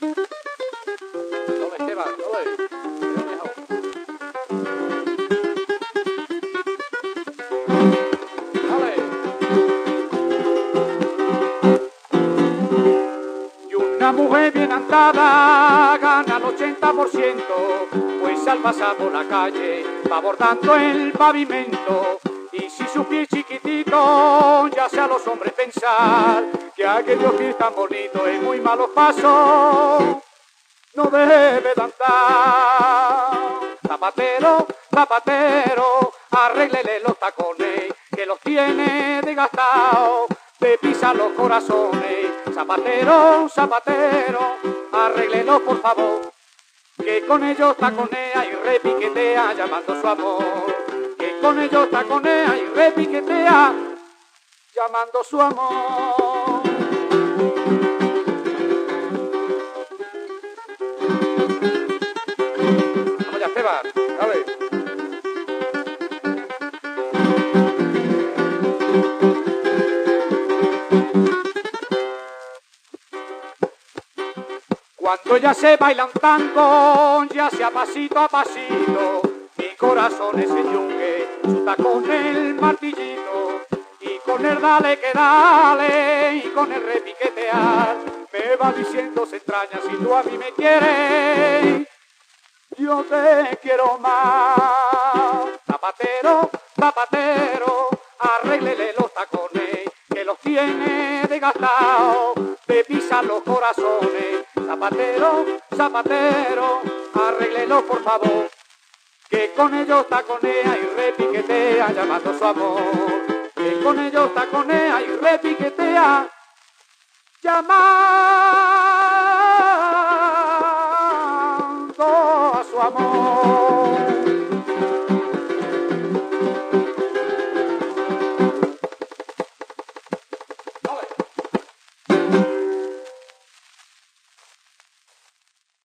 Ole, Esteban, ole. Ole. Y una mujer bien andada gana el 80%, pues al pasar por la calle va bordando el pavimento. Y si su pie chiquitito ya sea los hombres pensar que aquellos pies tan bonitos en muy malos pasos no debe de andar. Zapatero, zapatero, arréglele los tacones que los tiene desgastados de pisar los corazones. Zapatero, zapatero, arréglelo por favor, que con ellos taconea y repiquetea llamando su amor. Que con ellos taconea y repiquetea llamando su amor. Vamos ya, Esteban, a ver. Cuando ya se baila un tango, ya sea pasito a pasito, mi corazón es el yunque, su tacón el martillito, y con el dale que dale, y con el repiquetear, me va diciendo se extraña si tú a mí me quieres, yo te quiero más. Zapatero, zapatero, arréglele los tacones, que los tiene desgastados de pisar los corazones. Zapatero, zapatero, arréglelo por favor, que con ellos taconea y repiquetea llamando su amor. Que con ellos taconea y repiquetea llamando a su amor.